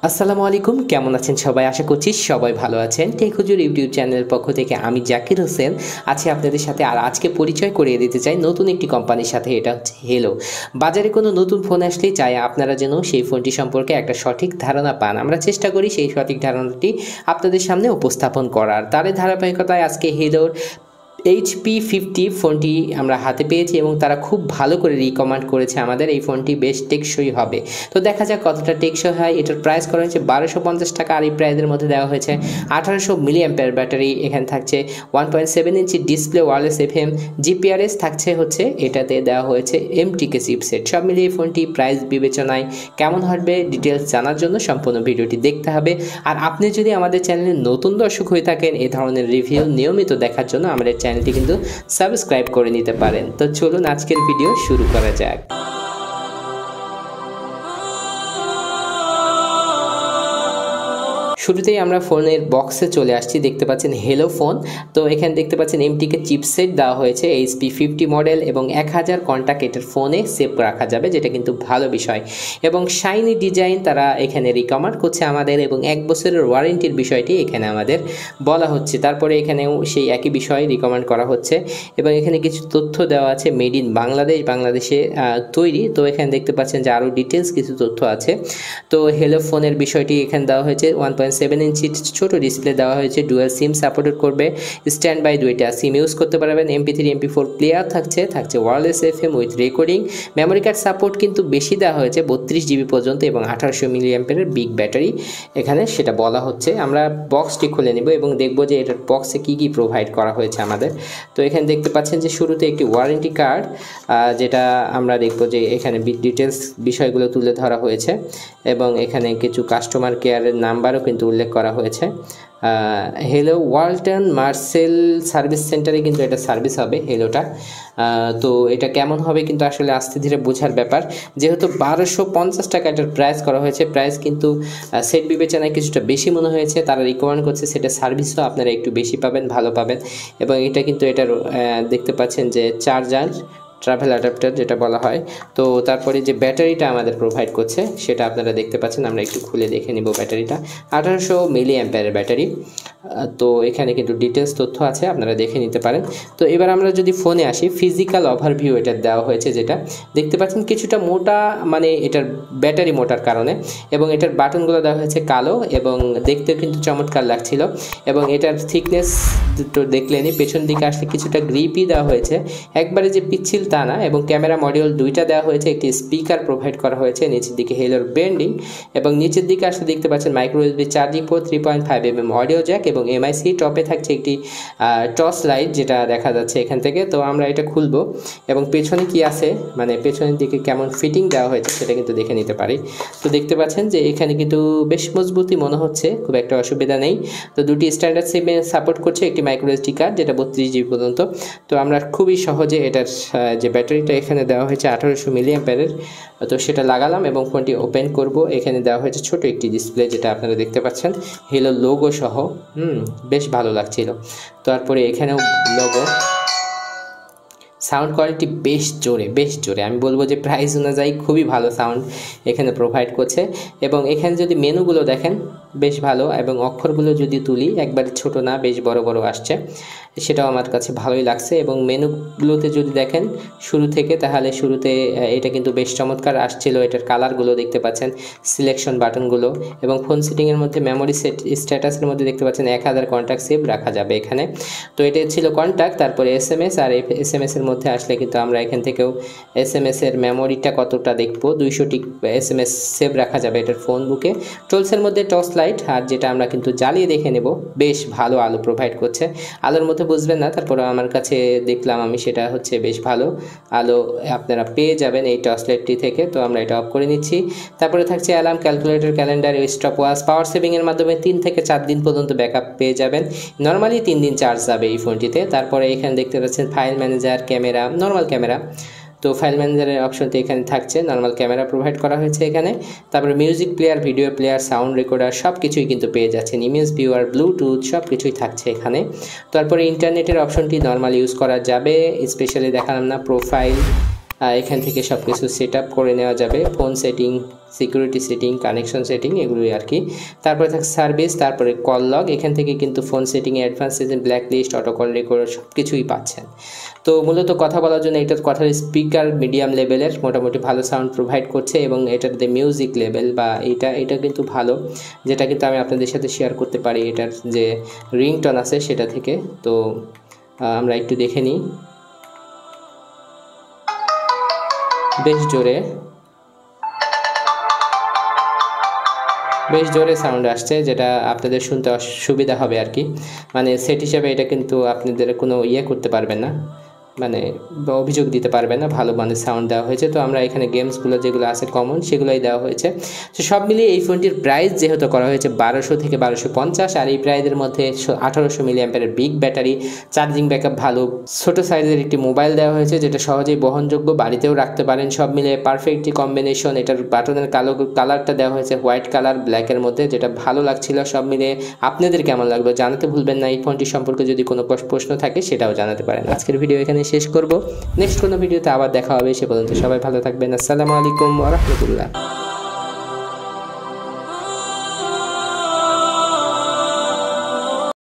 আসসালামু আলাইকুম, কেমন আছেন সবাই? আশা করছি সবাই ভালো আছেন। টেক হুজুর ইউটিউব চ্যানেলের পক্ষ থেকে আমি জাকির হোসেন আছি আপনাদের সাথে। আর আজকে পরিচয় করিয়ে দিতে চাই নতুন একটি কোম্পানির সাথে, এটা হচ্ছে হেলো। বাজারে কোনো নতুন ফোন আসলেই চাই আপনারা যেন সেই ফোনটি সম্পর্কে একটা সঠিক ধারণা পান। আমরা চেষ্টা করি সেই সঠিক ধারণাটি আপনাদের সামনে উপস্থাপন করার। তারই ধারাবাহিকতায় আজকে হেলোর HP50 ফোনটি আমরা হাতে পেয়েছি এবং তারা খুব ভালো করে রিকমেন্ড করেছে আমাদের এই ফোনটি বেশ টেকসই হবে। তো দেখা যাক কতটা টেকসই হয়। এটার প্রাইস করা হয়েছে 1250 টাকা, আর এই প্রাইসের মধ্যে দেওয়া হয়েছে 1800 মিলিঅ্যাম্পিয়ার ব্যাটারি। এখানে থাকছে 1.7 inch display, wireless FM, GPRS থাকছে হচ্ছে, এটাতে দেওয়া হয়েছে MTK চিপসেট। সব মিলিয়ে ফোনটি প্রাইস বিবেচনায় কেমন হবে ডিটেলস জানার জন্য সম্পূর্ণ ভিডিওটি দেখতে হবে। আর আপনি যদি আমাদের চ্যানেলে নতুন দর্শক হয়ে থাকেন, এই ধরনের রিভিউ নিয়মিত দেখার জন্য আমাদের চ্যানেলটি কিন্তু সাবস্ক্রাইব করে নিতে পারেন। তো চলুন আজকের ভিডিও শুরু করা যাক। শুরুতেই আমরা ফোনের বক্সে চলে আসছি, দেখতে পাচ্ছেন হেলো ফোন। তো এখানে দেখতে পাচ্ছেন MTK চিপসেট দেওয়া হয়েছে, HP50 মডেল, এবং 1000 কন্টাক্ট এটার ফোনে সেভ রাখা যাবে, যেটা কিন্তু ভালো বিষয়। এবং শাইনি ডিজাইন তারা এখানে রিকমেন্ড করছে আমাদের, এবং 1 বছরের ওয়ারেন্টির বিষয়টি এখানে আমাদের বলা হচ্ছে। তারপরে এখানেও সেই একই বিষয় রিকমেন্ড করা হচ্ছে, এবং এখানে কিছু তথ্য দেওয়া আছে মেড ইন বাংলাদেশ, বাংলাদেশে তৈরি। তো এখানে দেখতে পাচ্ছেন যে আরও ডিটেলস কিছু তথ্য আছে। তো হেলো ফোনের বিষয়টি এখানে দেওয়া হয়েছে 1.7 ইঞ্চি ছোট ডিসপ্লে দেওয়া হয়েছে, ডুয়াল সিম সাপোর্টেড করবে, স্ট্যান্ড বাই 2টা সিম ইউজ করতে পারবেন, MP3 MP4 প্লেয়ার থাকছে wireless FM with recording. Memory card support কিন্তু বেশি দেওয়া হয়েছে, 32 GB পর্যন্ত, এবং 1800 মিলিঅ্যাম্পিয়ারের বিগ ব্যাটারি এখানে সেটা বলা হচ্ছে। আমরা বক্সটি খুলে নেব এবং দেখব যে এটার বক্সে কী কী প্রোভাইড করা হয়েছে আমাদের। তো এখানে দেখতে পাচ্ছেন যে শুরুতে একটি ওয়ারেন্টি কার্ড, যেটা আমরা দেখব যে এখানে ডিটেলস বিষয়গুলো তুলে ধরা হয়েছে, এবং এখানে কিছু কাস্টমার কেয়ারের নাম্বারও কিন্তু উল্লেখ করা হয়েছে। হেলো ওয়ালটন মার্সেল সার্ভিস সেন্টারে কিন্তু এটা সার্ভিস হবে হেলোটা। তো এটা কেমন হবে কিন্তু আসলে আস্তে ধীরে বোঝার ব্যাপার। যেহেতু 1250 টাকা এটার প্রাইস করা হয়েছে, প্রাইস কিন্তু সেট বিবেচনায় কিছুটা বেশি মনে হয়েছে। তারা রিকমেন্ড করছে সেটা সার্ভিসও আপনারা একটু বেশি পাবেন, ভালো পাবেন। এবং এটা কিন্তু এটার দেখতে পাচ্ছেন যে চার্জার, ট্রাভেল অ্যাডাপ্টার যেটা বলা হয়। তো তারপরে যে ব্যাটারিটা আমাদের প্রোভাইড করছে সেটা আপনারা দেখতে পাচ্ছেন, আমরা একটু খুলে দেখে নিব ব্যাটারিটা। 1800 মিলিঅ্যাম্পিয়ারের ব্যাটারি। তো এখানে কিন্তু ডিটেলস তথ্য আছে, আপনারা দেখে নিতে পারেন। তো এবার আমরা যদি ফোনে আসি, ফিজিক্যাল ওভারভিউ এটা দেওয়া হয়েছে, যেটা দেখতে পাচ্ছেন কিছুটা মোটা, মানে এটার ব্যাটারি মোটার কারণে, এবং এটার বাটনগুলো দেওয়া হয়েছে কালো, এবং দেখতেও কিন্তু চমৎকার লাগছিল। এবং এটার থিকনেস তো দেখলেনই, পেছন দিকে আসলে কিছুটা গ্রিপি দেওয়া হয়েছে, একবারে যে পিচ্ছিল তা না। এবং ক্যামেরা মডিউল 2টা দেওয়া হয়েছে, একটি স্পিকার প্রোভাইড করা হয়েছে, নিচের দিকে হেলোর ব্র্যান্ডিং, এবং নিচের দিকে আসলে দেখতে পাচ্ছেন micro USB charging port, 3.5mm audio jack, এবং MIC। টপে থাকছে একটি টর্চ লাইট, যেটা দেখা যাচ্ছে এখান থেকে। তো আমরা এটা খুলবো এবং পেছনে কি আছে, মানে পেছনের দিকে কেমন ফিটিং দেওয়া হয়েছে সেটা কিন্তু দেখে নিতে পারি। তো দেখতে পাচ্ছেন যে এখানে কিন্তু বেশ মজবুতই মনে হচ্ছে, খুব একটা অসুবিধা নেই। তো দুটি স্ট্যান্ডার্ড সিম সাপোর্ট করছে, একটি মাইক্রো SD কার্ড যেটা 32 GB পর্যন্ত। তো আমরা খুবই সহজে এটার যে ব্যাটারিটা এখানে দেওয়া হয়েছে 1800 মিলিঅ্যাম্পিয়ারের, তো সেটা লাগালাম এবং ফোনটি ওপেন করব। এখানে দেওয়া হয়েছে ছোট একটি ডিসপ্লে, যেটা আপনারা দেখতে পাচ্ছেন হেলো লোগো সহ। বেশ ভালো লাগছিল। তারপরে এখানেও লোগো, সাউন্ড কোয়ালিটি বেশ জোরে, আমি বলবো যে প্রাইস অনুযায়ী খুবই ভালো সাউন্ড এখানে প্রোভাইড করছে। এবং এখানে যদি মেনুগুলো দেখেন বেশ ভালো, এবং অক্ষরগুলো যদি তুলি একবারে ছোট না, বেশ বড় বড় আসছে, সেটাও আমার কাছে ভালোই লাগছে। এবং মেনুগুলোতে যদি দেখেন শুরু থেকে, তাহলে শুরুতে এটা কিন্তু বেশ চমৎকার আসছিল। এটার কালারগুলো দেখতে পাচ্ছেন, সিলেকশন বাটনগুলো, এবং ফোন সেটিংয়ের মধ্যে মেমোরি স্ট্যাটাসের মধ্যে দেখতে পাচ্ছেন 1000 কন্ট্যাক্ট সেভ রাখা যাবে এখানে। তো এটা ছিল কন্ট্যাক্ট, তারপরে SMS, আর SMS-এর মধ্যে আসলে কিন্তু আমরা এখান থেকেও SMS-এর মেমোরিটা কতটা দেখবো, 200টি SMS সেভ রাখা যাবে এটার ফোন বুকে। টুলসের মধ্যে টর্চ লাইট, আর যেটা আমরা কিন্তু জ্বালিয়ে দেখে নেব, বেশ ভালো আলো প্রোভাইড করছে। আলোর মধ্যে বুঝবেন না, তারপরে আমার কাছে দেখলাম আমি, সেটা হচ্ছে বেশ ভালো আলো আপনারা পেয়ে যাবেন এই টর্চ লাইটটি থেকে। তো আমরা এটা অফ করে নিচ্ছি। তারপরে থাকছে alarm, calculator, calendar, stop watch. Power সেভিংয়ের মাধ্যমে 3 থেকে 4 দিন পর্যন্ত ব্যাকআপ পেয়ে যাবেন। নর্মালি 3 দিন চার্জ যাবে এই ফোনটিতে। তারপরে এখানে দেখতে পাচ্ছেন file manager, camera, normal camera. তো ফাইল ম্যানেজারের অপশনটি এখানে থাকছে, নর্মাল ক্যামেরা প্রোভাইড করা হয়েছে এখানে। তারপরে music player, video player, sound recorder সব কিছুই কিন্তু পেয়ে যাচ্ছেন, ইমেজ ভিউয়ার, ব্লুটুথ সব কিছুই থাকছে এখানে। তারপরে ইন্টারনেটের অপশনটি নর্মাল ইউজ করা যাবে, স্পেশালি দেখালাম না, প্রোফাইল, এখান থেকে সব কিছু সেট আপ করে নেওয়া যাবে, phone setting, security setting, connection setting, এগুলোই আর কি। তারপরে থাকে সার্ভিস, তারপরে কল লগ। এখান থেকে কিন্তু ফোন সেটিংয়ে advance setting, black list, auto call record সব কিছুই পাচ্ছেন। তো মূলত কথা বলার জন্য এটার কথার স্পিকার মিডিয়াম লেভেলের, মোটামুটি ভালো সাউন্ড প্রোভাইড করছে, এবং এটার যে মিউজিক লেভেল বা এটা কিন্তু ভালো, যেটা কিন্তু আমি আপনাদের সাথে শেয়ার করতে পারি এটার যে রিংটোন আছে সেটা থেকে। তো আমরা একটু দেখে নিই। বেশ জোরে সাউন্ড আসছে, যেটা আপনাদের শুনতে সুবিধা হবে আর কি। মানে সেট হিসাবে এটা কিন্তু আপনাদের কোনো করতে পারবেন না, মানে অভিযোগ দিতে পারবে না, ভালো মানের সাউন্ড দেওয়া হয়েছে। তো আমরা এখানে গেমসগুলো যেগুলো আছে কমন সেগুলোই দেওয়া হয়েছে। তো সব মিলিয়ে এই ফোনটির প্রাইস যেহেতু করা হয়েছে 1200 থেকে 1250, আর এই প্রাইসের মধ্যে 1800 মিলিঅ্যাম্পিয়ারের বিগ ব্যাটারি, চার্জিং ব্যাকআপ ভালো, ছোটো সাইজের একটি মোবাইল দেওয়া হয়েছে যেটা সহজেই বহনযোগ্য, বাড়িতেও রাখতে পারেন। সব মিলিয়ে পারফেক্টলি কম্বিনেশন। এটার বাটনের কালারটা দেওয়া হয়েছে হোয়াইট কালার ব্ল্যাকের মধ্যে, যেটা ভালো লাগছিল। সব মিলিয়ে আপনাদের কেমন লাগলো জানাতে ভুলবেন না। এই ফোনটি সম্পর্কে যদি কোনো প্রশ্ন থাকে সেটাও জানাতে পারেন। আজকের ভিডিও এখানে শেষ করব, নেক্সট কোনো ভিডিওতে আবার দেখা হবে। সে পর্যন্ত সবাই ভালো থাকবেন। আসসালামু আলাইকুম ওয়া রাহমাতুল্লাহ।